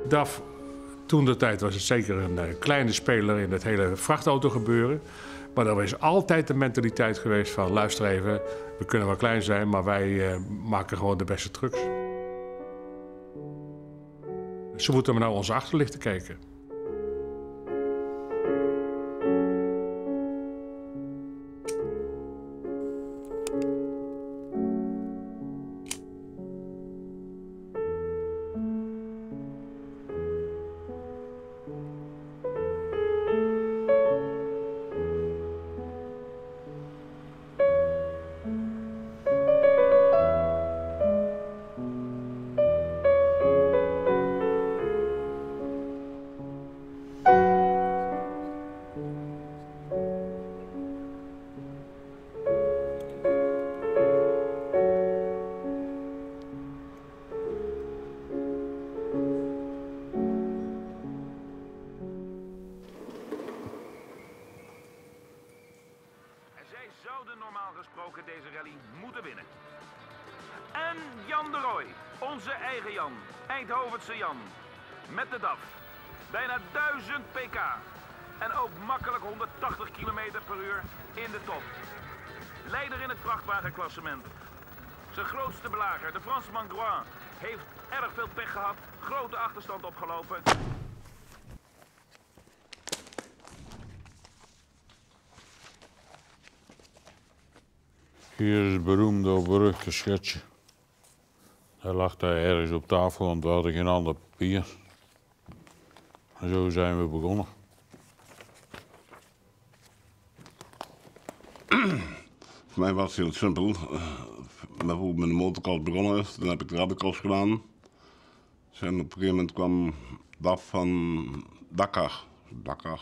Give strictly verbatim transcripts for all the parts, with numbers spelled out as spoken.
D A F, toen de tijd was het zeker een uh, kleine speler in het hele vrachtautogebeuren. Maar er is altijd de mentaliteit geweest van, luister even, we kunnen wel klein zijn, maar wij uh, maken gewoon de beste trucks. Ze moeten maar naar onze achterlichten kijken. Normaal gesproken deze rally moeten winnen. En Jan de Rooij, onze eigen Jan, Eindhovense Jan, met de D A F. Bijna duizend pk en ook makkelijk honderdtachtig kilometer per uur in de top. Leider in het vrachtwagenklassement. Zijn grootste belager, de Fransman Groin, heeft erg veel pech gehad, grote achterstand opgelopen. Hier is het beroemde of beruchte schetsje. Hij lag daar ergens op tafel, want we hadden geen ander papier. En zo zijn we begonnen. Voor mij was het heel simpel. Met hoe mijn motorkast begonnen is, dan heb ik de rallycross gedaan. En op een gegeven moment kwam D A F van Dakar. Dakar.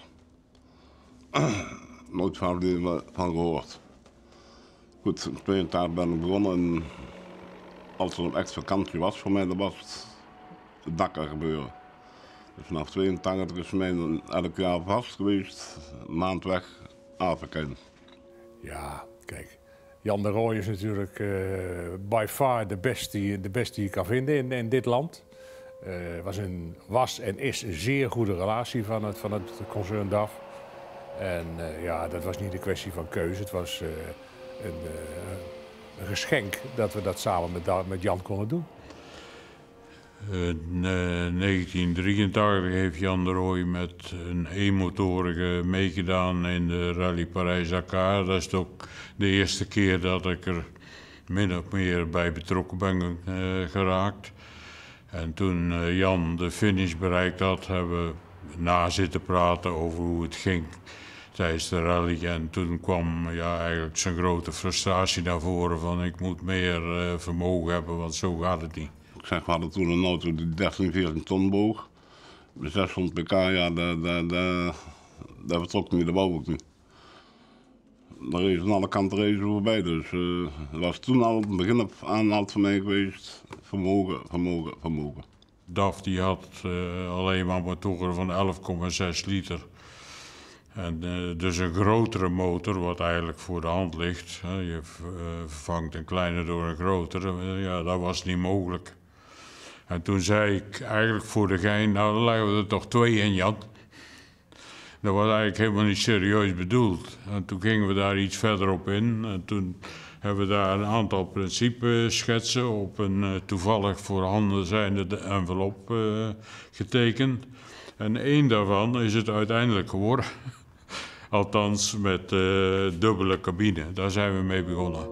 Nooit van gehoord. Goed, in tweeëntachtig ben ik begonnen en als er een echt vakantie was voor mij, dan was het het Dakar gebeuren. Dus vanaf tweeëntachtig is voor mij elk jaar vast geweest, een maand weg, Afrika in. Ja, kijk, Jan de Rooij is natuurlijk uh, by far de beste, de beste die je kan vinden in, in dit land. Het uh, was, een, was en is een zeer goede relatie van het, van het concern D A F. En uh, ja, dat was niet een kwestie van keuze, het was uh, een, uh, een geschenk dat we dat samen met, met Jan konden doen. In uh, negentien drieëntachtig heeft Jan de Rooij met een eenmotorige meegedaan in de Rally Parijs-Dakar. Dat is ook de eerste keer dat ik er min of meer bij betrokken ben uh, geraakt. En toen uh, Jan de finish bereikt had, hebben we na zitten praten over hoe het ging tijdens de rally. En toen kwam ja, eigenlijk zijn grote frustratie naar voren van ik moet meer uh, vermogen hebben, want zo gaat het niet. Ik zeg, we hadden toen een auto die dertien, veertien ton boog. Met zeshonderd pk, ja, daar, daar, daar, daar vertrok niet, dat wou ik niet. Daar reed aan alle kanten rezen voorbij, dus uh, dat was toen al het begin af aan altijd voor mij geweest. Vermogen, vermogen, vermogen. D A F die had uh, alleen maar motoren van elf komma zes liter. En, uh, dus een grotere motor, wat eigenlijk voor de hand ligt. Hè. Je uh, vervangt een kleine door een grotere, uh, ja, dat was niet mogelijk. En toen zei ik eigenlijk voor de gein, nou dan leggen we er toch twee in, Jan. Dat was eigenlijk helemaal niet serieus bedoeld. En toen gingen we daar iets verder op in. En toen hebben we daar een aantal principeschetsen op een uh, toevallig voorhanden zijnde envelop uh, getekend. En één daarvan is het uiteindelijk geworden. Althans met uh, dubbele cabine. Daar zijn we mee begonnen.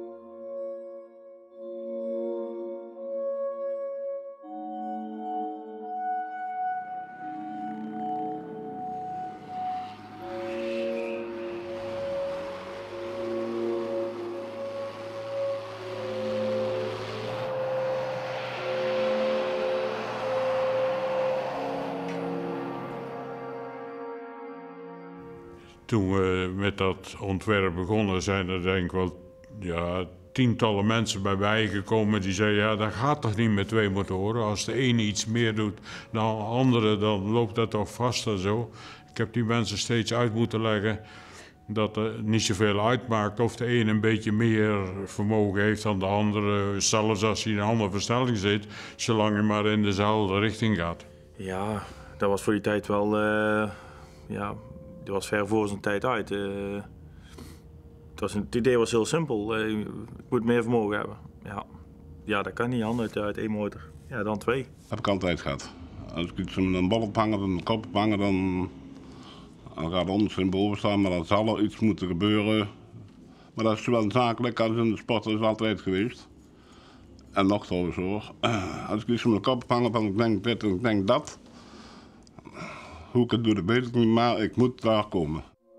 Toen we met dat ontwerp begonnen, zijn er denk ik wel ja, tientallen mensen bij mij gekomen die zeiden, ja, dat gaat toch niet met twee motoren. Als de ene iets meer doet dan de andere, dan loopt dat toch vast en zo. Ik heb die mensen steeds uit moeten leggen dat het niet zoveel uitmaakt of de ene een beetje meer vermogen heeft dan de andere, zelfs als hij in een andere versnelling zit, zolang hij maar in dezelfde richting gaat. Ja, dat was voor die tijd wel, uh, ja, die was ver voor zijn tijd uit. Uh, het, was een, het idee was heel simpel, uh, ik moet meer vermogen hebben. Ja, ja dat kan niet anders uit, uit één motor. Ja, dan twee. Dat heb ik altijd gehad. Als ik iets met een bal ophangen, een kop ophangen, dan, dan gaat het onsymbol staan, maar dan zal er iets moeten gebeuren. Maar dat is zowel zakelijk als in de sport, dat is altijd geweest. En nog trouwens hoor, als ik iets met mijn kop ophangen, dan ik denk dit en ik denk dat. Hoe ik het doe, dat weet ik niet, maar ik moet daar komen.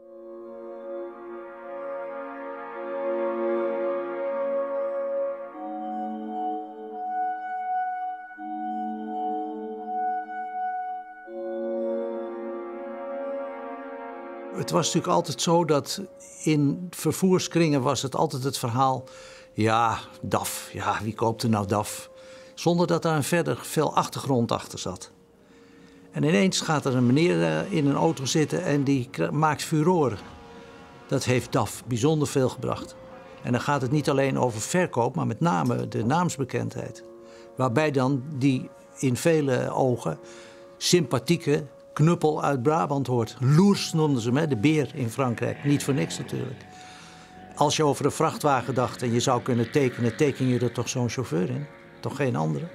Het was natuurlijk altijd zo dat in vervoerskringen was het altijd het verhaal... ja, D A F, ja, wie koopt er nou D A F? Zonder dat daar een verder veel achtergrond achter zat. En ineens gaat er een meneer in een auto zitten en die maakt furoren. Dat heeft D A F bijzonder veel gebracht. En dan gaat het niet alleen over verkoop, maar met name de naamsbekendheid. Waarbij dan die in vele ogen sympathieke knuppel uit Brabant hoort. Loers noemden ze hem, de beer in Frankrijk. Niet voor niks natuurlijk. Als je over een vrachtwagen dacht en je zou kunnen tekenen, teken je er toch zo'n chauffeur in? Toch geen andere?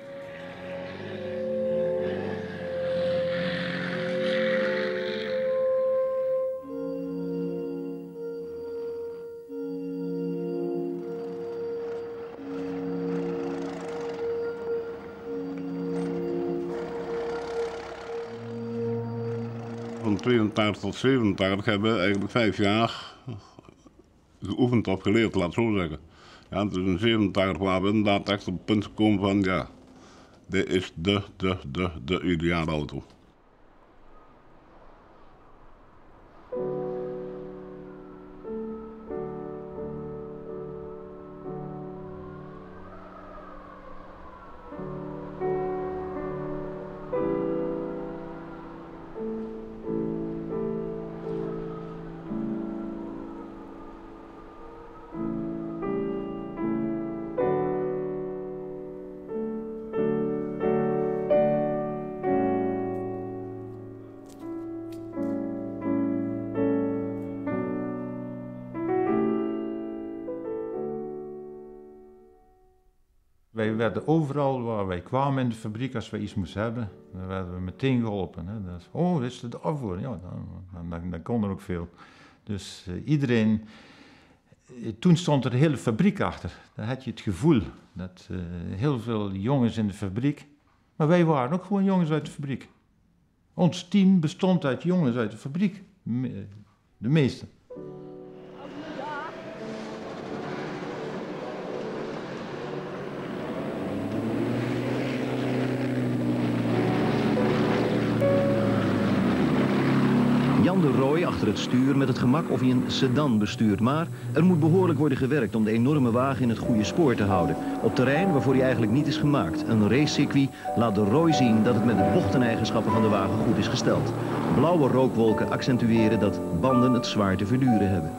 Van tweeëntachtig tot zevenentachtig hebben we eigenlijk vijf jaar geoefend of geleerd, laat het zo zeggen. Ja, dus in zevenentachtig waren we inderdaad echt op het punt gekomen van ja, dit is de, de, de, de ideale auto. Wij werden overal waar wij kwamen in de fabriek, als wij iets moesten hebben, dan werden we meteen geholpen. Hè. Dat is, oh, dit is de afvoer. Ja, dan, dan, dan kon er ook veel. Dus uh, iedereen... Toen stond er de hele fabriek achter. Dan had je het gevoel dat uh, heel veel jongens in de fabriek... Maar wij waren ook gewoon jongens uit de fabriek. Ons team bestond uit jongens uit de fabriek. De meeste. Jan de Rooij achter het stuur met het gemak of hij een sedan bestuurt. Maar er moet behoorlijk worden gewerkt om de enorme wagen in het goede spoor te houden. Op terrein waarvoor hij eigenlijk niet is gemaakt. Een racecircuit laat de Rooij zien dat het met de bochteneigenschappen van de wagen goed is gesteld. Blauwe rookwolken accentueren dat banden het zwaar te verduren hebben.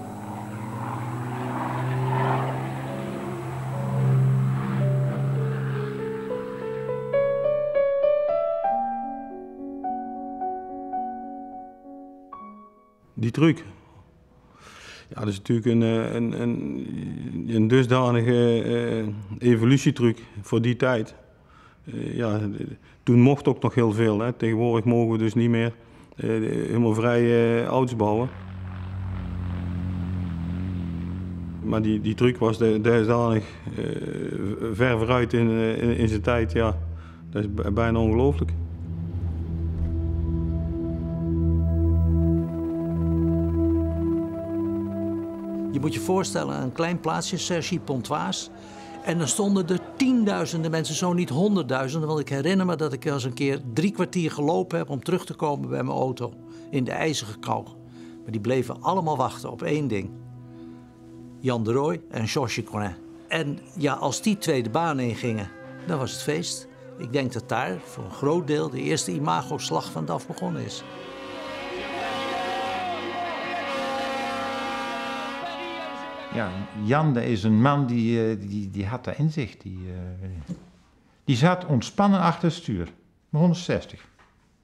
Die truc. Ja, dat is natuurlijk een, een, een, een dusdanige uh, evolutietruc voor die tijd. Uh, ja, toen mocht ook nog heel veel. Hè. Tegenwoordig mogen we dus niet meer uh, helemaal vrij uh, auto's bouwen. Maar die, die truc was dusdanig uh, ver vooruit in, in, in zijn tijd. Ja, dat is bijna ongelooflijk. Je moet je voorstellen, een klein plaatsje, Cergy-Pontoise. En dan stonden er tienduizenden mensen, zo niet honderdduizenden. Want ik herinner me dat ik als een keer drie kwartier gelopen heb om terug te komen bij mijn auto. In de ijzige kou. Maar die bleven allemaal wachten op één ding. Jan de Rooij en Georges Conin. En ja, als die twee de baan ingingen, dan was het feest. Ik denk dat daar voor een groot deel de eerste imago-slag van D A F begonnen is. Ja, Jan dat is een man die, die, die had dat in zich. Die, uh, die zat ontspannen achter het stuur. honderdzestig.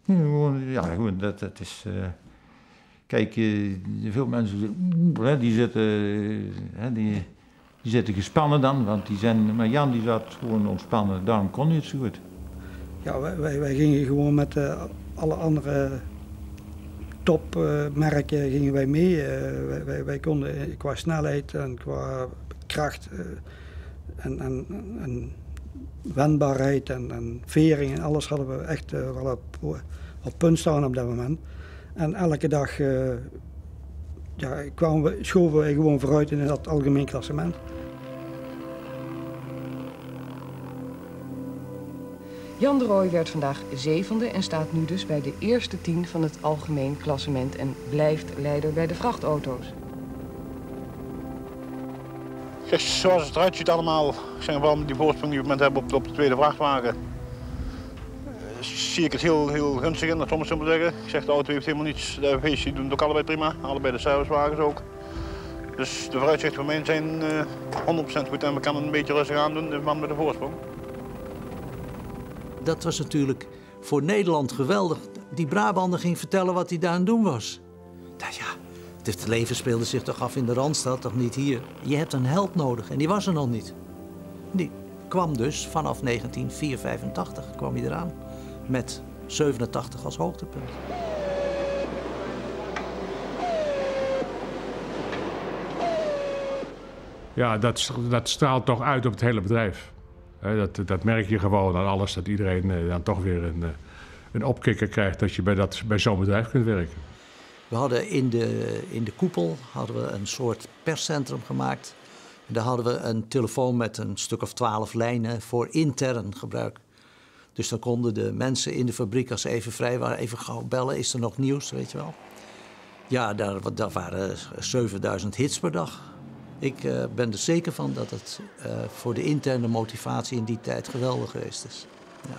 Ja, gewoon, ja, gewoon dat, dat is... Uh, kijk, uh, veel mensen uh, die zitten, uh, die, die zitten gespannen dan, want die zijn... Maar Jan die zat gewoon ontspannen, daarom kon hij het zo goed. Ja, wij, wij, wij gingen gewoon met uh, alle andere topmerken uh, gingen wij mee. Uh, wij, wij, wij konden qua snelheid en qua kracht uh, en, en, en wendbaarheid en, en vering en alles hadden we echt uh, wel op, op punt staan op dat moment. En elke dag uh, ja, kwamen we, schoven we gewoon vooruit in dat algemeen klassement. Jan de Rooij werd vandaag zevende en staat nu dus bij de eerste tien van het algemeen klassement en blijft leider bij de vrachtauto's. Kijk, zoals het eruit ziet allemaal, zijn we wel die voorsprong die we op het moment hebben op, op de tweede vrachtwagen. Uh, zie ik het heel, heel gunstig in, dat soms zo maar zeggen. Ik zeg, de auto heeft helemaal niets, de F V's die doen het ook allebei prima, allebei de servicewagens ook. Dus de vooruitzichten voor mij zijn uh, honderd procent goed en we kunnen een beetje rustig aandoen, de man met de voorsprong. Dat was natuurlijk voor Nederland geweldig. Die Brabander ging vertellen wat hij daar aan het doen was. Nou ja, het leven speelde zich toch af in de Randstad, toch niet hier. Je hebt een held nodig en die was er nog niet. Die kwam dus vanaf negentien vierhonderdvijfentachtig kwam hij eraan. Met zevenentachtig als hoogtepunt. Ja, dat, dat straalt toch uit op het hele bedrijf. He, dat, dat merk je gewoon aan alles, dat iedereen eh, dan toch weer een, een opkikker krijgt dat je bij, dat, bij zo'n bedrijf kunt werken. We hadden in de, in de koepel hadden we een soort perscentrum gemaakt. En daar hadden we een telefoon met een stuk of twaalf lijnen voor intern gebruik. Dus dan konden de mensen in de fabriek, als ze even vrij waren, even gauw bellen. Is er nog nieuws, weet je wel? Ja, daar, daar waren zevenduizend hits per dag. Ik uh, ben er zeker van dat het uh, voor de interne motivatie in die tijd geweldig geweest is. Ja.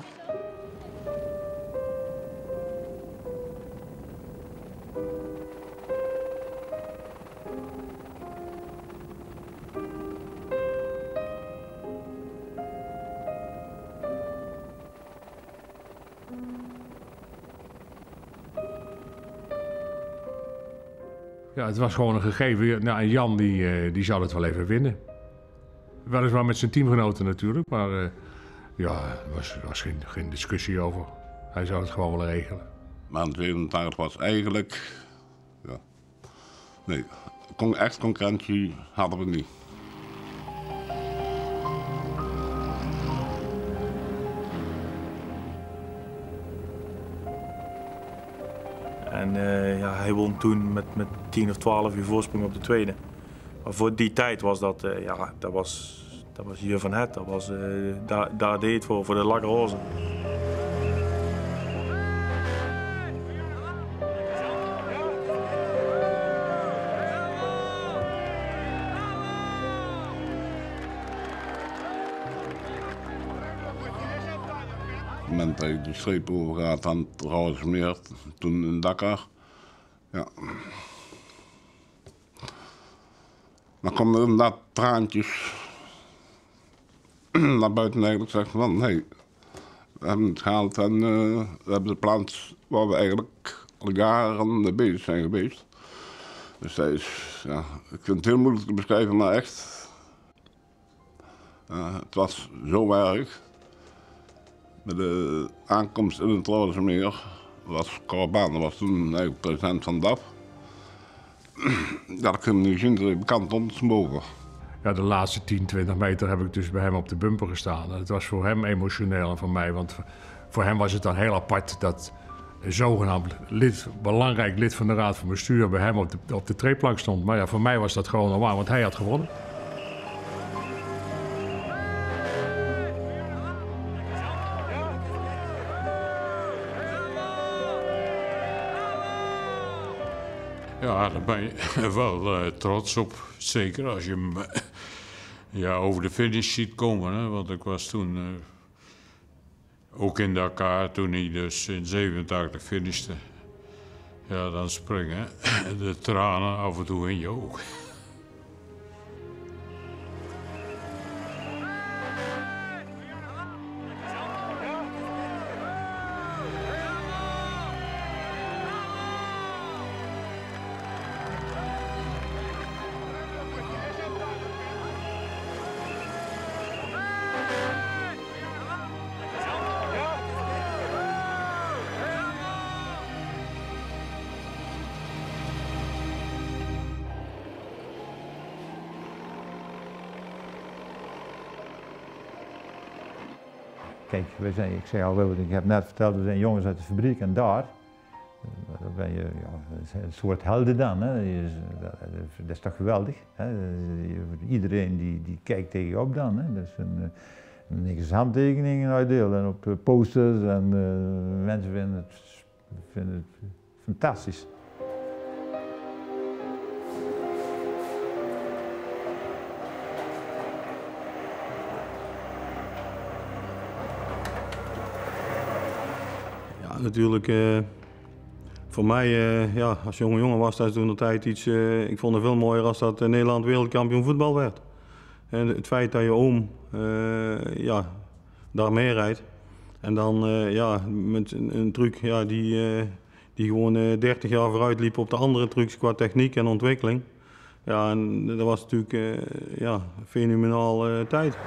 Ja, het was gewoon een gegeven. Nou, en Jan die, uh, die zou het wel even winnen. Weliswaar met zijn teamgenoten natuurlijk, maar uh, ja, er was, was geen, geen discussie over. Hij zou het gewoon wel regelen. Maar het zevenentachtig was eigenlijk, ja, nee, echt concurrentie hadden we niet. En uh, ja, hij won toen met, met tien of twaalf uur voorsprong op de tweede. Maar voor die tijd was dat, uh, ja, dat was, dat was hier van het. Dat was, uh, daar, daar deed het voor, voor de lakrozen. Op het moment dat ik de streep overgaat aan het Rouwersmeer, toen in Dakar, ja. Dan komen er inderdaad traantjes naar buiten eigenlijk, zeg van nee, we hebben het gehaald en uh, we hebben de plaats waar we eigenlijk al jaren mee bezig zijn geweest. Dus dat is, ja, ik vind het heel moeilijk te beschrijven, maar echt, uh, het was zo erg. Met de aankomst in het Rouwersmeer was Corbaan, was toen eigenlijk president van D A F. Dat ik hem niet gezien, dat ik bekend ondersmogen. Ja, de laatste tien, twintig meter heb ik dus bij hem op de bumper gestaan. Het was voor hem emotioneel en voor mij, want voor hem was het dan heel apart dat een zogenaamd lid, belangrijk lid van de Raad van Bestuur bij hem op de, op de treeplank stond. Maar ja, voor mij was dat gewoon normaal, want hij had gewonnen. Ja, daar ben je wel uh, trots op. Zeker als je hem uh, ja, over de finish ziet komen. Hè? Want ik was toen uh, ook in Dakar, toen hij dus in zevenentachtig finishte. Ja, dan springen de tranen af en toe in je ogen. kijk, we zijn, ik zeg al, ik heb net verteld, we zijn jongens uit de fabriek en daar, dan ben je ja, een soort helden dan. Hè. Dat is toch geweldig. Hè. Iedereen die, die kijkt tegen je op dan. Hè. Dus een, niks handtekeningen uitdelen en op posters en uh, mensen vinden het, vinden het fantastisch. Ja, natuurlijk. Uh, voor mij, uh, ja, als jonge jongen was dat toen de tijd iets. Uh, ik vond het veel mooier als dat uh, Nederland wereldkampioen voetbal werd. En het feit dat je oom uh, ja, daar mee rijdt en dan uh, ja, met een, een truc ja, die, uh, die gewoon uh, dertig jaar vooruit liep op de andere trucs qua techniek en ontwikkeling. Ja, en dat was natuurlijk uh, ja, fenomenaal uh, tijd.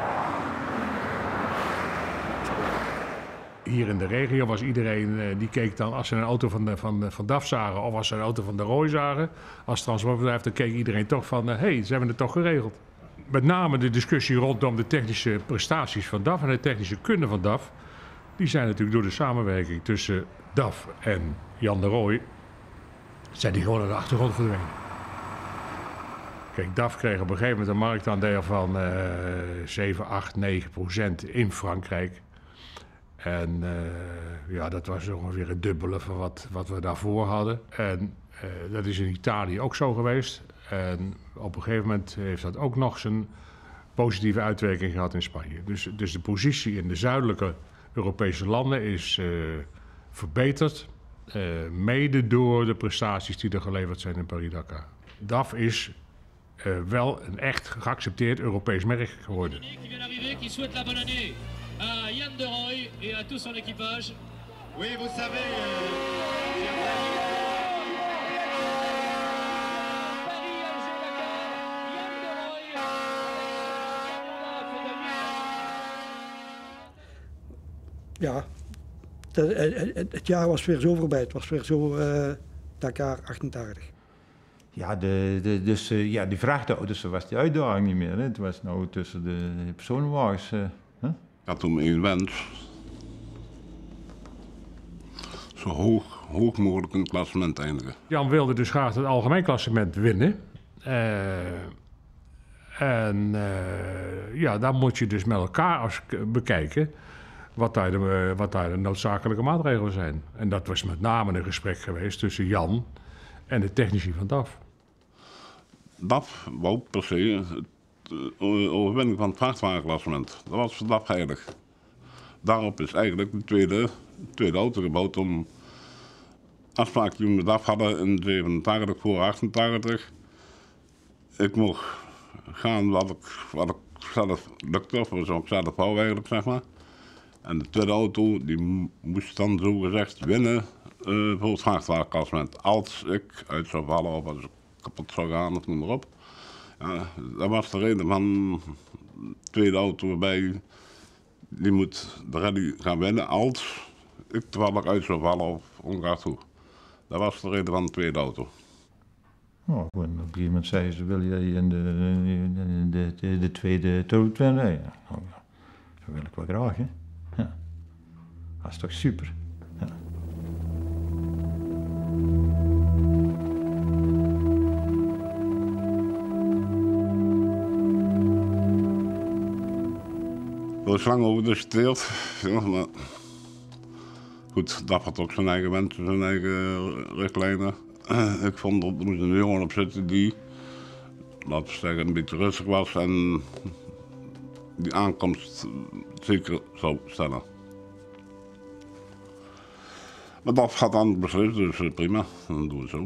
Hier in de regio was iedereen, die keek dan, als ze een auto van, de, van, van D A F zagen of als ze een auto van de Roy zagen, als transportbedrijf, dan keek iedereen toch van, hé, hey, ze hebben het toch geregeld. Met name de discussie rondom de technische prestaties van D A F en de technische kunde van D A F, die zijn natuurlijk door de samenwerking tussen D A F en Jan de Roy, zijn die gewoon naar de achtergrond verdwenen. Kijk, D A F kreeg op een gegeven moment een marktaandeel van uh, zeven, acht, negen procent in Frankrijk. En uh, ja, dat was ongeveer het dubbele van wat, wat we daarvoor hadden. En uh, dat is in Italië ook zo geweest. En op een gegeven moment heeft dat ook nog zijn positieve uitwerking gehad in Spanje. Dus, dus de positie in de zuidelijke Europese landen is uh, verbeterd. Uh, mede door de prestaties die er geleverd zijn in Paris-Dakar. D A F is uh, wel een echt geaccepteerd Europees merk geworden. À Jan de Roy et à tout son équipage. Oui, vous savez. Ja, het, het jaar was weer zo voorbij. Het was weer zo uh, Dakar achtentachtig. Ja, de, de, dus uh, ja, die vrachtauto's, dus was die uitdaging niet meer. Hè. Het was nou tussen de personenwagens. Uh, huh? Ik had toen één wens. Zo hoog, hoog mogelijk in het klassement eindigen. Jan wilde dus graag het algemeen klassement winnen. Uh, en uh, ja, dan moet je dus met elkaar als bekijken wat daar, de, wat daar de noodzakelijke maatregelen zijn. En dat was met name een gesprek geweest tussen Jan en de technici van D A F. D A F wou per se de overwinning van het vrachtwagenklassement. Dat was voor D A F heilig. Daarop is eigenlijk de tweede, tweede auto gebouwd om afspraken die we met D A F hadden in zevenentachtig voor achtentachtig. Ik mocht gaan wat ik, wat ik zelf lukte, of zoals ik zelf wou eigenlijk, zeg maar. En de tweede auto die moest dan zo gezegd winnen uh, voor het vrachtwagenklassement. Als ik uit zou vallen of als ik kapot zou gaan of noem maar op. Ja, dat was de reden van de tweede auto waarbij die moet de rally gaan winnen als ik toevallig uit zou vallen of ongeacht hoe. Dat was de reden van de tweede auto. Oh, op een gegeven moment zei ze, wil je in de, de, de, de tweede Tour winnen? Ja, nou, dat wil ik wel graag, hè. Ja. Dat is toch super. Ja. Er is lang over gediscuteerd, ja, maar goed, dat had ook zijn eigen wensen, zijn eigen richtlijnen. Ik vond dat er moest een jongen op zitten die, laten we zeggen, een beetje rustig was en die aankomst zeker zou stellen. Maar dat gaat dan beslist, dus prima, dan doen we het zo.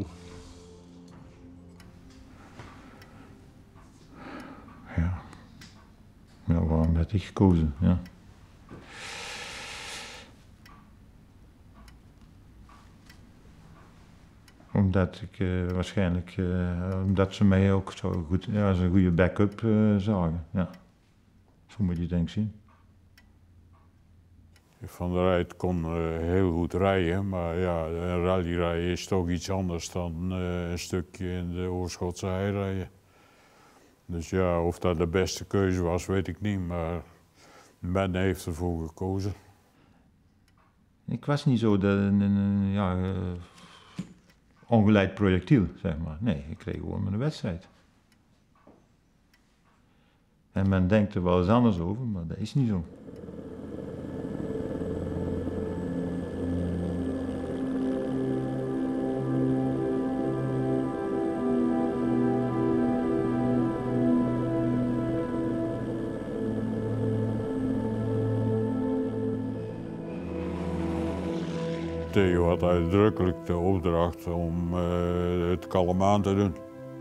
Ja. Ja, waarom werd ik gekozen? Ja. Omdat ik uh, waarschijnlijk, uh, omdat ze mij ook zo goed, ja, als een goede backup uh, zagen. Ja. Zo moet je het denk ik zien. Van der Rijt kon uh, heel goed rijden, maar ja, een rallyrijden is toch iets anders dan uh, een stukje in de Oorschotse hei rijden. Dus ja, of dat de beste keuze was, weet ik niet, maar Men heeft ervoor gekozen. Ik was niet zo de, een, een ja, uh, ongeleid projectiel, zeg maar. Nee, ik kreeg gewoon mijn wedstrijd. En men denkt er wel eens anders over, maar dat is niet zo. Theo had uitdrukkelijk de opdracht om uh, het kalm aan te doen.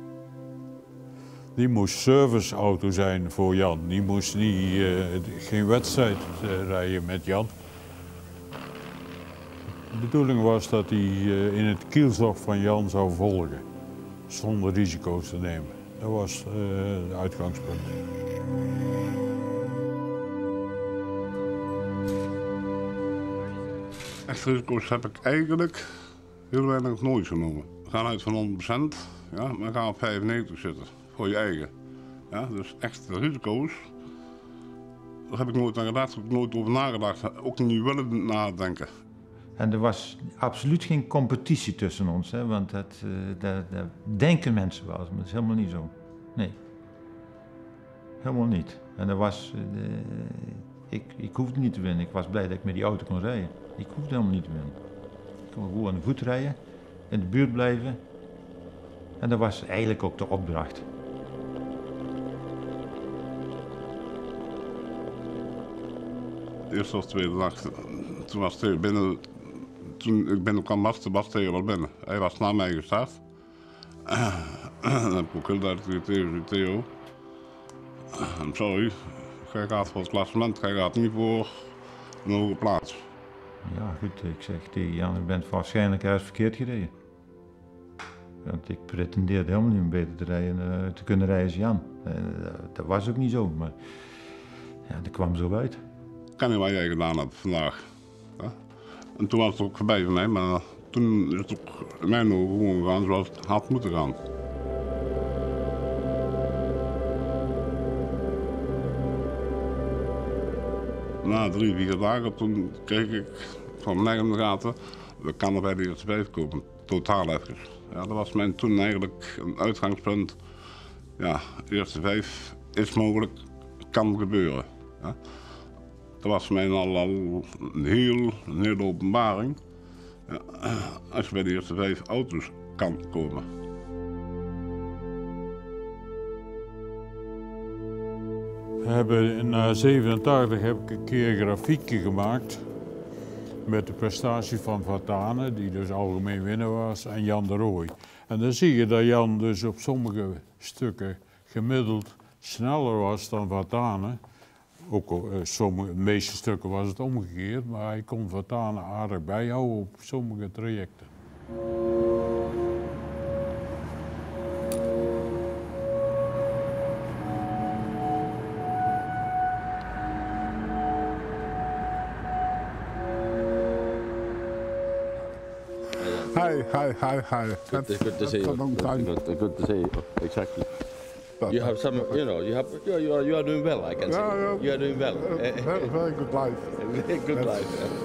Die moest serviceauto zijn voor Jan. Die moest niet, uh, geen wedstrijd uh, rijden met Jan. De bedoeling was dat hij uh, in het kielzog van Jan zou volgen, zonder risico's te nemen. Dat was uh, het uitgangspunt. Echte risico's heb ik eigenlijk heel weinig nooit genomen. We gaan uit van honderd procent, ja, maar we gaan op vijfennegentig zitten, voor je eigen. Ja, dus echte risico's, daar heb ik nooit aan gedacht, daar heb ik nooit over nagedacht, ook niet willen nadenken. En er was absoluut geen competitie tussen ons, hè, want dat, uh, dat, dat denken mensen wel eens, maar dat is helemaal niet zo. Nee, helemaal niet. En er was, uh, ik, ik hoefde niet te winnen, ik was blij dat ik met die auto kon rijden. Ik hoefde helemaal niet te winnen. Ik kon gewoon aan de voet rijden, in de buurt blijven. En dat was eigenlijk ook de opdracht. De eerste of tweede dag, toen was Theo binnen, toen ik binnenkwam was, was Theo al binnen. Hij was na mij gestart. Dan heb ik ook heel duidelijk tegen Theo. I'm sorry, jij gaat voor het klassement, jij gaat niet voor een hoge plaats. Ja, goed, ik zeg tegen Jan, ik ben waarschijnlijk juist verkeerd gereden. Want ik pretendeerde helemaal niet om beter te, rijden, uh, te kunnen rijden als Jan. Uh, dat was ook niet zo, maar ja, dat kwam zo uit. Ik ken niet wat jij gedaan hebt vandaag. Ja? En toen was het ook voorbij voor mij, maar toen is het ook in mijn ogen gewoon gegaan zoals het had moeten gaan. Na drie, vier dagen toen kreeg ik van mijn eigen gaten, we kunnen bij de eerste vijf komen, totaal even. Ja, dat was mijn toen eigenlijk een uitgangspunt. Ja, de eerste vijf is mogelijk, kan gebeuren. Ja. Dat was voor mij al, al een, heel, een hele openbaring. Ja, als je bij de eerste vijf auto's kan komen. We hebben in uh, zevenentachtig heb ik een keer een grafiekje gemaakt met de prestatie van Vatane, die dus algemeen winnaar was, en Jan de Rooij. En dan zie je dat Jan dus op sommige stukken gemiddeld sneller was dan Vatane. Ook uh, sommige, de meeste stukken was het omgekeerd, maar hij kon Vatane aardig bijhouden op sommige trajecten. Hi, hi, hi, hi. Good, to, good to see you. Long time. Good, good, good to see you. Exactly. You have some, you know, you have, you are, you are, you are doing well. I can see. Yeah, yeah. You are doing well. Very, very good life. Very good Yes. life. Yeah.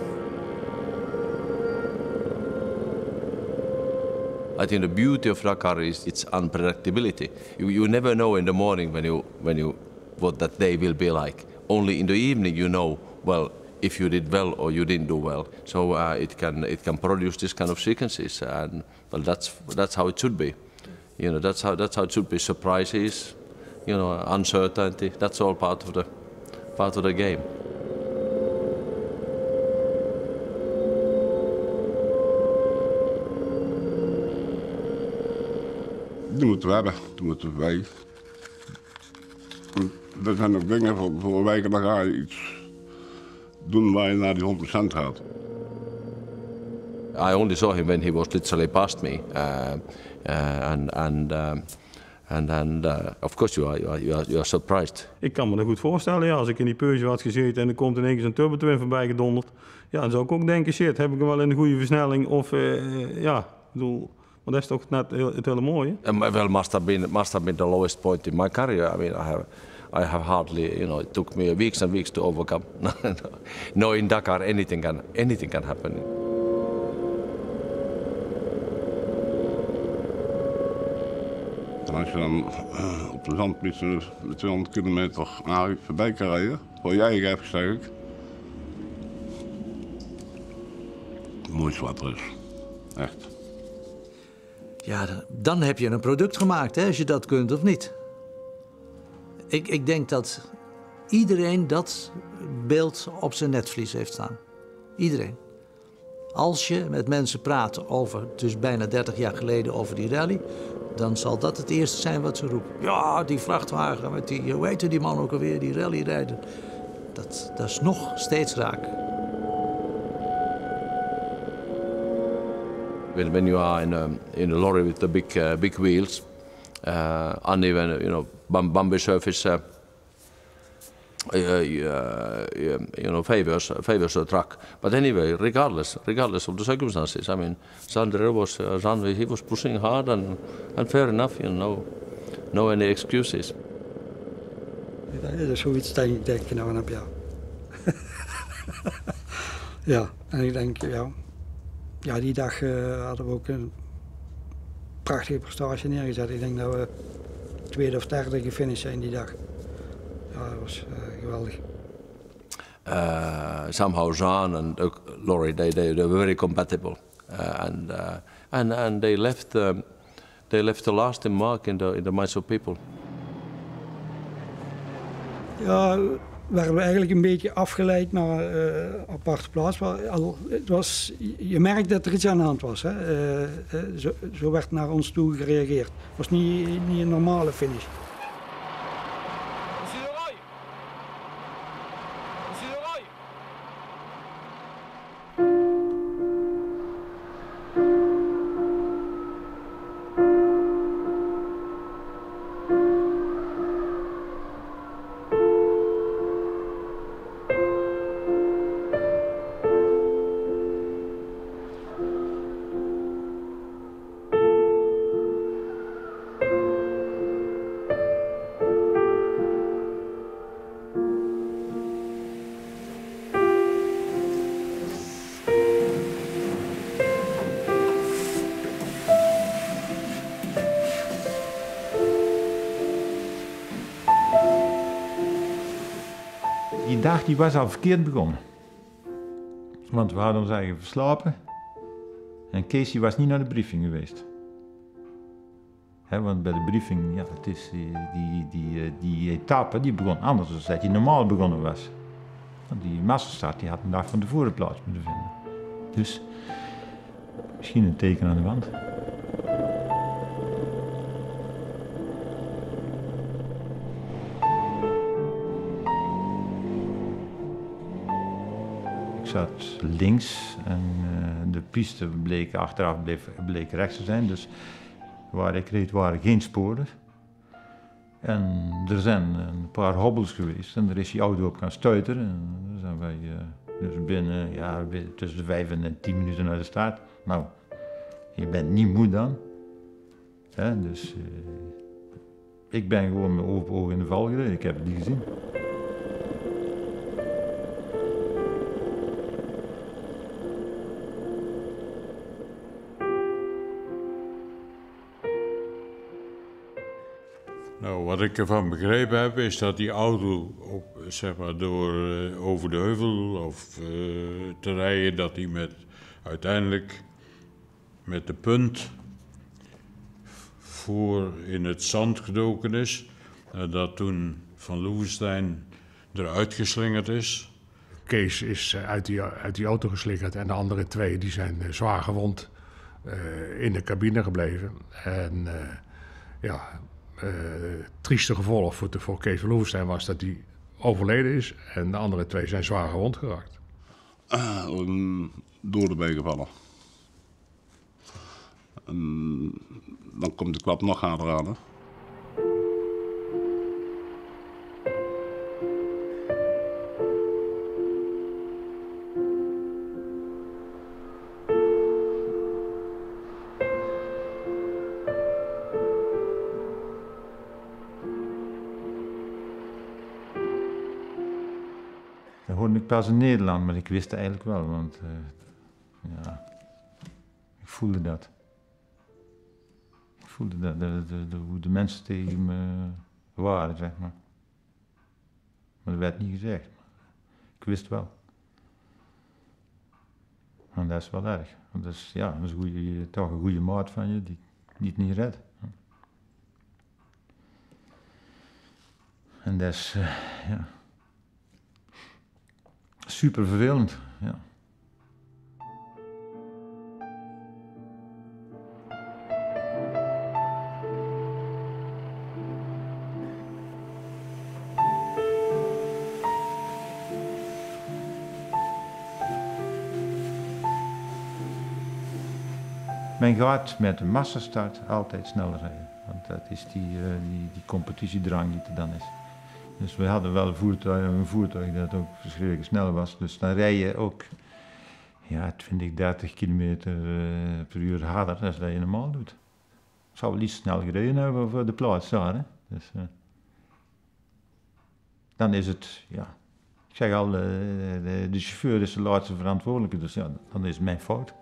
I think the beauty of Dakar is its unpredictability. You, you never know in the morning when you, when you, what that day will be like. Only in the evening you know, well, if you did well or you didn't do well. So uh, it can it can produce this kind of sequences, and well, that's that's how it should be. You know, that's how that's how it should be. Surprises, you know, uncertainty. That's all part of the part of the game. Die moeten we hebben, die moeten wij. Er zijn ook dingen voor, voor wijken, dan ga je iets doen waar je naar die honderd procent gaat. I only saw him when he was literally past me, uh, uh, and and um, and and uh, of course you are you are you are, you are surprised. Ik kan me dat goed voorstellen, ja. Als ik in die Peugeot had gezeten en er komt in één keer zo'n Turbo Twin voorbij gedonderd. Ja, dan zou ik ook denken, shit, heb ik hem wel in de goede versnelling? Of, uh, ja, ik bedoel, maar dat is toch net heel, het hele mooie. Um, well, must have been must have been the lowest point in my career. I mean, I have I have hardly, you know, it took me weeks and weeks to overcome. No, in Dakar anything can, anything can happen. En als je dan uh, op de zandpiste met tweehonderd kilometer aan voorbij kan rijden, voor je eigen even zeg ik. Het mooiste wat er is. Echt. Ja, dan heb je een product gemaakt, hè, als je dat kunt of niet. Ik, ik denk dat iedereen dat beeld op zijn netvlies heeft staan. Iedereen. Als je met mensen praat over, dus bijna dertig jaar geleden, over die rally, dan zal dat het eerste zijn wat ze roepen. Ja, die vrachtwagen met die, hoe heette die man ook alweer, die rallyrijder. Dat, dat is nog steeds raak. When, when you are in a, in a lorry with the big, uh, big wheels, uh, uneven, you know, bum, bumpy surface, uh, uh, uh, you know, favors favors a truck. But anyway, regardless, regardless of the circumstances, I mean, Sander was, uh, Sander, he was pushing hard, and, and fair enough, you know, no any excuses. Dat is zoiets denk ik, denk je nou aan heb, ja. Ja, en ik denk, ja. Ja, die dag uh, hadden we ook een prachtige prestatie neergezet. Ik denk dat we tweede of derde gefinished zijn die dag. Ja, dat was uh, geweldig. Uh, somehow Jean and uh, Laurie, they, they, they were very compatible. Uh, and, uh, and, and they left, um, they left a lasting mark in the, in the minds of people. Ja, werden we eigenlijk een beetje afgeleid naar een uh, aparte plaats. Al, het was, je merkt dat er iets aan de hand was. Hè? Uh, uh, zo, zo werd naar ons toe gereageerd. Het was niet, niet een normale finish. Die dag die was al verkeerd begonnen. Want we hadden ons eigen verslapen. En Casey was niet naar de briefing geweest. He, want bij de briefing, ja, het is die, die, die, die etappe die begon anders dan dat die normaal begonnen was. Want die Massenstart die had een dag van tevoren plaats moeten vinden. Dus misschien een teken aan de wand. Ik zat links en uh, de piste bleek achteraf bleef, bleek rechts te zijn. Dus waar ik reed waren geen sporen. En er zijn een paar hobbels geweest en daar is die auto op gaan stuiteren. En dan zijn wij uh, dus binnen ja, tussen de vijf en tien minuten naar de start. Nou, je bent niet moe dan. Hè, dus uh, ik ben gewoon met open ogen in de val gereden. Ik heb het niet gezien. Nou, wat ik ervan begrepen heb, is dat die auto op, zeg maar, door, uh, over de heuvel of uh, te rijden, dat hij met, uiteindelijk met de punt voor in het zand gedoken is. Uh, dat toen Van Loevestein eruit geslingerd is. Kees is uit die, uit die auto geslingerd en de andere twee die zijn uh, zwaar gewond uh, in de cabine gebleven. En uh, ja... Uh, het trieste gevolg voor, voor Kees van Loevestein was dat hij overleden is en de andere twee zijn zwaar gewond geraakt. Uh, um, door de been gevallen. En dan komt de klap nog harder aan. Hè? hoorde ik pas in Nederland, maar ik wist het eigenlijk wel, want uh, ja, ik voelde dat. Ik voelde dat, de, de, de, hoe de mensen tegen me waren, zeg maar. Maar dat werd niet gezegd. Ik wist wel. En dat is wel erg. Want dat is, ja, dat is een goeie, toch een goede maat van je die, die het niet redt. En dat is, uh, ja, super vervelend, ja. Men gaat met de massastart altijd sneller rijden. Want dat is die, uh, die, die competitiedrang die er dan is. Dus we hadden wel een voertuig, een voertuig dat ook verschrikkelijk snel was. Dus dan rij je ook ja, twintig, dertig kilometer uh, per uur harder dan dat je normaal doet. Ik zou wel iets snel gereden hebben voor de plaats daar. Hè? Dus, uh, dan is het, ja, ik zeg al, uh, de, de chauffeur is de laatste verantwoordelijke. Dus ja, dan is het mijn fout.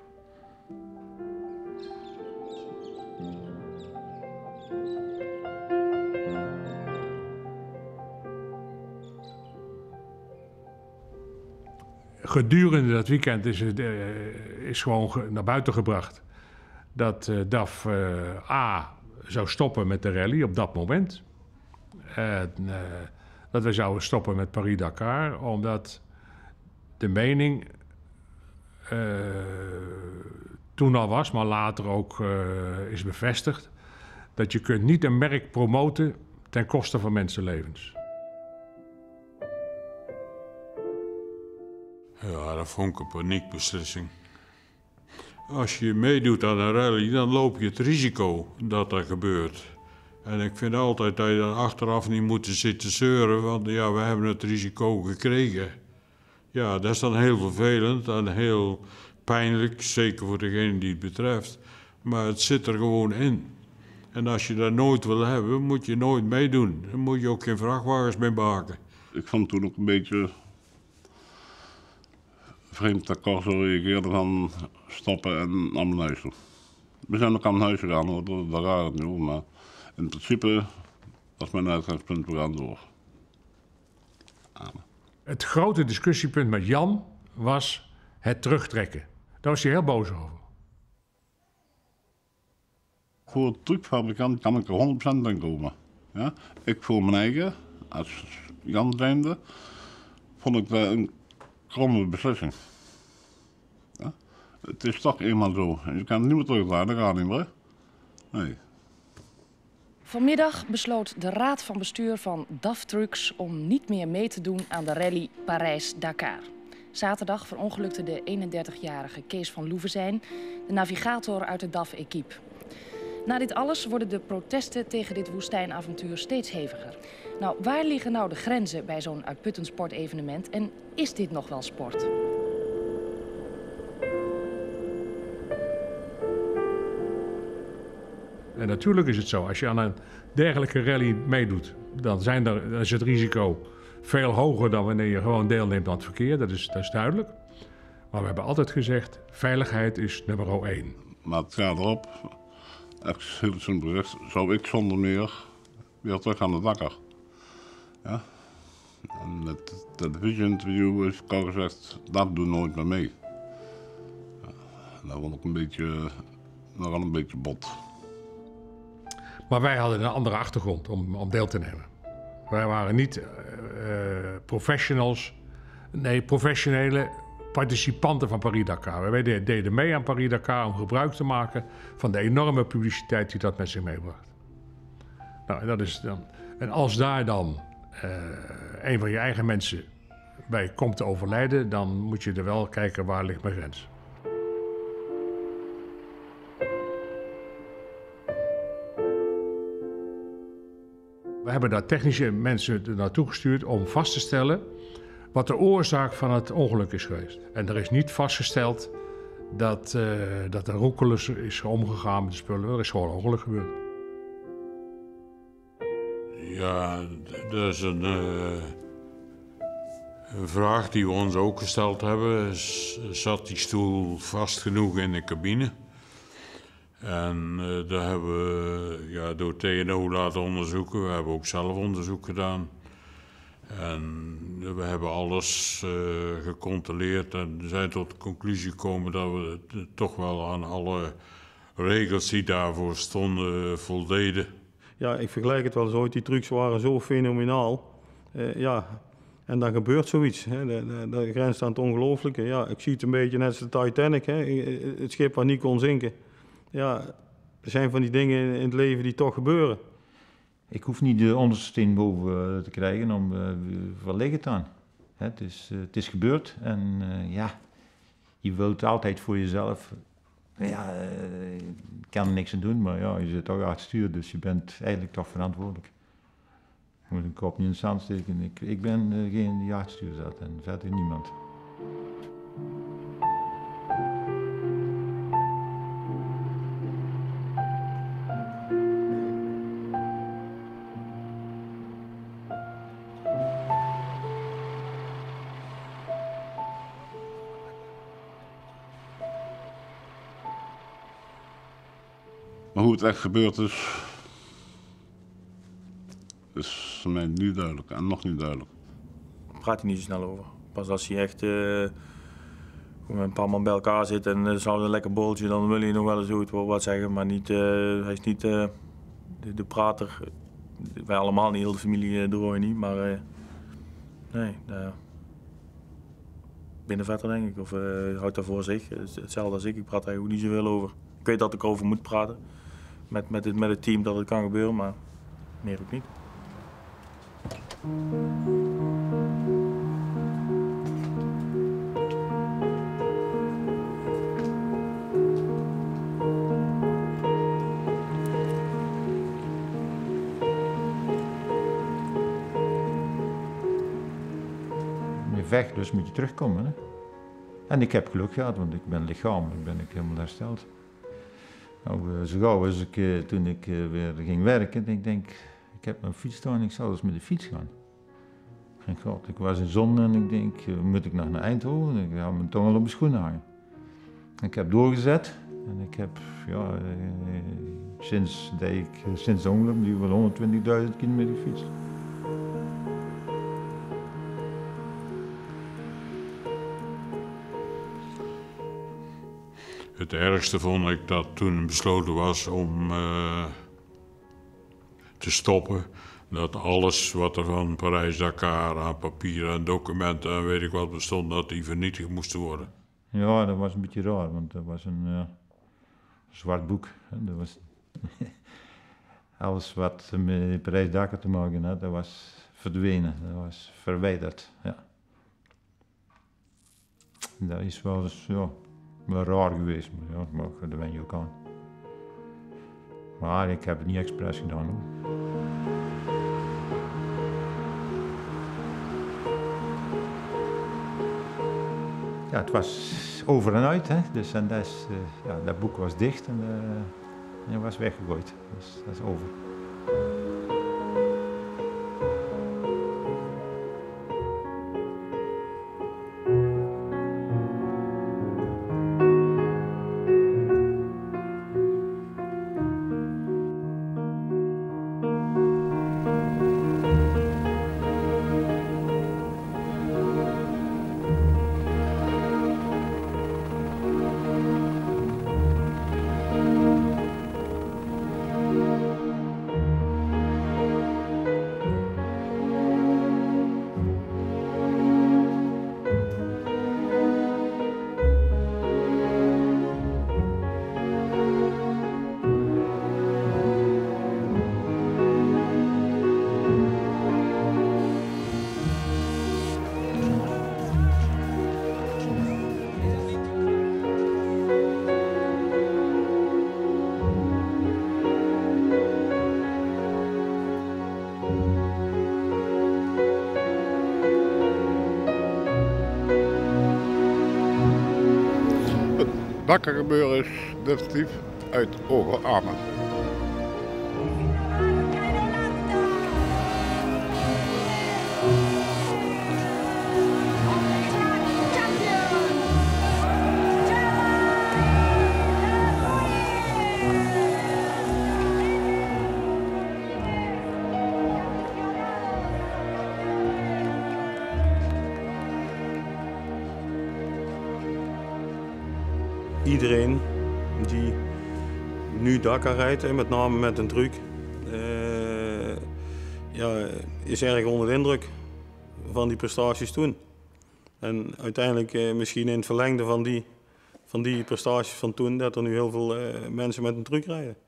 Gedurende dat weekend is het uh, is gewoon ge naar buiten gebracht dat uh, D A F uh, A zou stoppen met de rally op dat moment. En, uh, dat we zouden stoppen met Paris-Dakar, omdat de mening uh, toen al was, maar later ook uh, is bevestigd, dat je kunt niet een merk promoten ten koste van mensenlevens. Ja, dat vond ik een paniekbeslissing. Als je meedoet aan een rally, dan loop je het risico dat dat gebeurt. En ik vind altijd dat je dan achteraf niet moet zitten zeuren, want ja, we hebben het risico gekregen. Ja, dat is dan heel vervelend en heel pijnlijk, zeker voor degene die het betreft. Maar het zit er gewoon in. En als je dat nooit wil hebben, moet je nooit meedoen. Dan moet je ook geen vrachtwagens mee maken. Ik vond toen ook een beetje vreemd dat Corso reageerde van stoppen en naar mijn huis toe. We zijn ook aan huis gegaan, hoor, daar gaat het nu, maar in principe was mijn uitgangspunt, we gaan door. Amen. Het grote discussiepunt met Jan was het terugtrekken. Daar was hij heel boos over. Voor de truckfabrikant kan ik er honderd procent in komen. Ja? Ik voor mijn eigen, als Jan zijnde, vond ik dat een kromme beslissing. Ja? Het is toch eenmaal zo. Je kan het niet meer terugdraaien, dat gaat niet meer. Nee. Vanmiddag besloot de raad van bestuur van D A F Trucks om niet meer mee te doen aan de rally Parijs-Dakar. Zaterdag verongelukte de eenendertigjarige Kees van Loevestein, de navigator uit de D A F-equipe. Na dit alles worden de protesten tegen dit woestijnavontuur steeds heviger. Nou, waar liggen nou de grenzen bij zo'n uitputtend sportevenement en is dit nog wel sport? En natuurlijk is het zo, als je aan een dergelijke rally meedoet, dan, zijn er, dan is het risico veel hoger dan wanneer je gewoon deelneemt aan het verkeer. Dat is, dat is duidelijk. Maar we hebben altijd gezegd, veiligheid is nummer één. Maar het gaat erop, echt heel simpel gezegd, zou ik zonder meer weer terug aan de Dakar. Ja? En met het televisie-interview is ik al gezegd, dat doe nooit meer mee. Ja, dat vond ik een beetje, nogal een beetje bot. Maar wij hadden een andere achtergrond om, om deel te nemen. Wij waren niet uh, professionals, nee, professionele participanten van Paris-Dakar. Wij deden mee aan Paris-Dakar om gebruik te maken van de enorme publiciteit die dat met zich meebracht. Nou, en, dat is dan, en als daar dan uh, een van je eigen mensen bij komt te overlijden, dan moet je er wel kijken waar ligt mijn grens. We hebben daar technische mensen naartoe gestuurd om vast te stellen wat de oorzaak van het ongeluk is geweest. En er is niet vastgesteld dat, uh, dat er roekeles is omgegaan met de spullen. Er is gewoon een ongeluk gebeurd. Ja, dat is een, uh, Een vraag die we ons ook gesteld hebben, is, zat die stoel vast genoeg in de cabine? En uh, daar hebben we ja, door T N O laten onderzoeken. We hebben ook zelf onderzoek gedaan. En we hebben alles uh, gecontroleerd en zijn tot de conclusie gekomen dat we uh, toch wel aan alle regels die daarvoor stonden uh, voldeden. Ja, ik vergelijk het wel eens ooit. Die trucs waren zo fenomenaal. Uh, ja, en dan gebeurt zoiets. Hè. De, de, de grenst aan het ongelooflijke. Ja, ik zie het een beetje net als de Titanic. Hè. Het schip wat niet kon zinken. Ja, er zijn van die dingen in het leven die toch gebeuren. Ik hoef niet de onderste steen boven te krijgen om uh, waar ligt het aan. Het is, uh, het is gebeurd en uh, ja, je wilt altijd voor jezelf. Ja, uh, ik kan er niks aan doen, maar ja, je zit toch achter het stuur, dus je bent eigenlijk toch verantwoordelijk. Je moet een kop niet in de zand steken. Ik, ik ben degene die achter het stuur zat en verder niemand. Maar hoe het echt gebeurd is, is voor mij niet duidelijk en nog niet duidelijk. Daar praat hij niet zo snel over. Pas als je echt uh, met een paar man bij elkaar zit en uh, zou een lekker bolletje, dan wil je nog wel eens ooit wat zeggen. Maar niet, uh, hij is niet uh, de, de prater. Wij allemaal niet, heel de familie uh, de Roy niet, maar uh, nee. Uh, binnen vetter denk ik, of uh, houdt dat voor zich. Hetzelfde als ik, ik praat eigenlijk niet zoveel over. Ik weet dat ik over moet praten met, met, het, met het team dat het kan gebeuren, maar meer ook niet. Je vecht, dus moet je terugkomen. Hè? En ik heb geluk gehad, want ik ben lichamelijk ben ik helemaal hersteld. Nou, zo gauw als ik, uh, toen ik uh, weer ging werken, ik denk, ik heb mijn fiets staan en ik zal eens met de fiets gaan. En god, ik was in zon en ik denk, uh, moet ik nog naar Eindhoven? Ik ga mijn tong al op mijn schoenen hangen. Ik heb doorgezet en ik heb, ja, uh, sinds, dat ik, uh, sinds de ongeluk, die wel honderdtwintigduizend kilometer fiets. Het ergste vond ik dat toen besloten was om uh, te stoppen, dat alles wat er van Parijs-Dakar aan papieren en documenten en weet ik wat bestond, dat die vernietigd moesten worden. Ja, dat was een beetje raar, want dat was een uh, zwart boek. Dat was alles wat met Parijs-Dakar te maken had, dat was verdwenen, dat was verwijderd. Ja. Dat is wel eens, ja, wel raar geweest, maar ja, maar daar ben je ook aan. Maar ik heb het niet expres gedaan hoor. Ja, het was over en uit, hè. Dus en dat, is, uh, ja, dat boek was dicht en uh, het was weggegooid. Dus dat is over. Dakar gebeuren is definitief uit ogen amen. iedereen die nu Dakar rijdt, en met name met een truck, uh, ja, is erg onder de indruk van die prestaties toen. En uiteindelijk uh, misschien in het verlengde van die, van die prestaties van toen, dat er nu heel veel uh, mensen met een truck rijden.